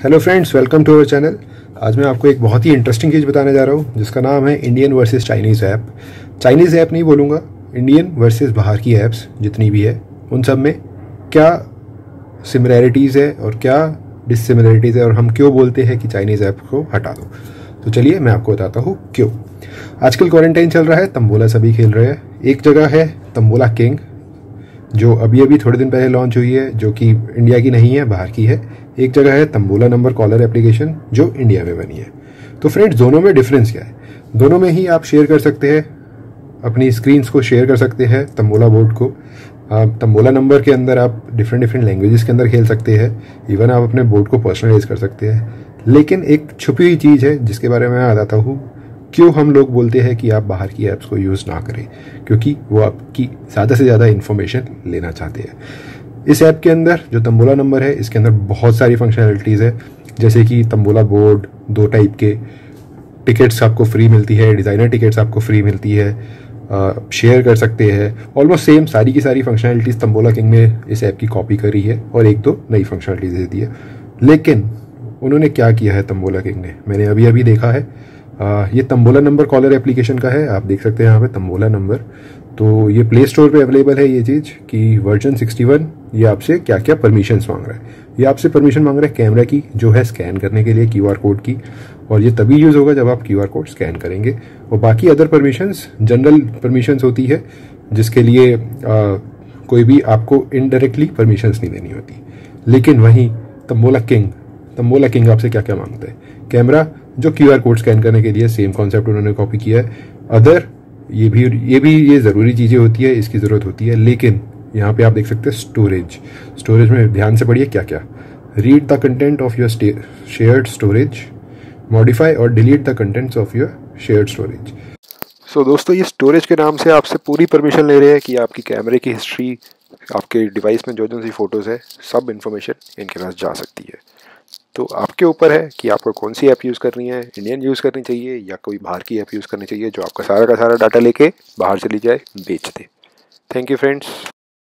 Hello friends, welcome to our channel. आज मैं आपको एक बहुत ही इंटरेस्टिंग चीज़ बताने जा रहा हूँ जिसका नाम है Indian versus Chinese app. Chinese app नहीं बोलूँगा, इंडियन वर्सेस बाहर की ऐप्स जितनी भी है उन सब में क्या सिमिलैरिटीज़ है और क्या डिससिमिलैरिटीज़ है और हम क्यों बोलते हैं कि चाइनीज़ ऐप को हटा दो। तो चलिए मैं आपको बताता हूँ क्यों। आजकल क्वारंटाइन चल रहा है, तंबोला सभी खेल रहे हैं। एक जगह है तंबोला किंग जो अभी अभी थोड़े दिन पहले लॉन्च हुई है, जो कि इंडिया की नहीं है, बाहर की है। एक जगह है तंबोला नंबर कॉलर एप्लीकेशन जो इंडिया में बनी है। तो फ्रेंड्स, दोनों में डिफरेंस क्या है? दोनों में ही आप शेयर कर सकते हैं, अपनी स्क्रीन्स को शेयर कर सकते हैं तंबोला बोर्ड को। तंबोला नंबर के अंदर आप डिफरेंट लैंग्वेजेस के अंदर खेल सकते हैं। इवन आप अपने बोर्ड को पर्सनलाइज कर सकते हैं। लेकिन एक छुपी हुई चीज़ है जिसके बारे में मैं बताता हूँ क्यों हम लोग बोलते हैं कि आप बाहर की ऐप्स को यूज़ ना करें, क्योंकि वो आपकी ज़्यादा से ज़्यादा इन्फॉर्मेशन लेना चाहते हैं। इस ऐप के अंदर जो तंबोला नंबर है, इसके अंदर बहुत सारी फंक्शनैलिटीज़ है, जैसे कि तंबोला बोर्ड, 2 टाइप के टिकट्स आपको फ्री मिलती है, डिज़ाइनर टिकट्स आपको फ्री मिलती है, शेयर कर सकते हैं। ऑलमोस्ट सेम सारी की सारी फंक्शनैलिटीज़ तंबोला किंग ने इस ऐप की कॉपी करी है और 1-2 नई फंक्शनैलिटीज़ दे दी है। लेकिन उन्होंने क्या किया है तंबोला किंग ने, मैंने अभी अभी देखा है। ये तंबोला नंबर कॉलर एप्लीकेशन का है, आप देख सकते हैं यहाँ पे तंबोला नंबर। तो ये प्ले स्टोर पे अवेलेबल है ये चीज़ कि वर्जन 61 ये आपसे क्या क्या परमिशंस मांग रहा है। ये आपसे परमिशन मांग रहा है कैमरा की, जो है स्कैन करने के लिए QR कोड की, और ये तभी यूज़ होगा जब आप QR कोड स्कैन करेंगे। और बाकी अदर परमिशंस जनरल परमिशंस होती है, जिसके लिए कोई भी आपको इनडायरेक्टली परमिशंस नहीं देनी होती। लेकिन वहीं तंबोला किंग आपसे क्या क्या मांगता है? कैमरा, जो QR कोड स्कैन करने के लिए सेम कॉन्सेप्ट उन्होंने कॉपी किया है। अदर ये ज़रूरी चीज़ें होती है, इसकी ज़रूरत होती है। लेकिन यहाँ पे आप देख सकते हैं स्टोरेज में ध्यान से पढ़िए क्या क्या। Read the content of your shared storage, modify और delete the contents of your shared storage. So दोस्तों, ये स्टोरेज के नाम से आपसे पूरी परमिशन ले रहे हैं कि आपकी कैमरे की हिस्ट्री, आपके डिवाइस में जो सी फोटोज़ है, सब इन्फॉर्मेशन इनके पास जा सकती है। तो आपके ऊपर है कि आपको कौन सी ऐप यूज़ करनी है, इंडियन यूज़ करनी चाहिए या कोई बाहर की ऐप यूज़ करनी चाहिए जो आपका सारा का सारा डाटा लेके बाहर चली जाए, बेच दे। Thank you friends.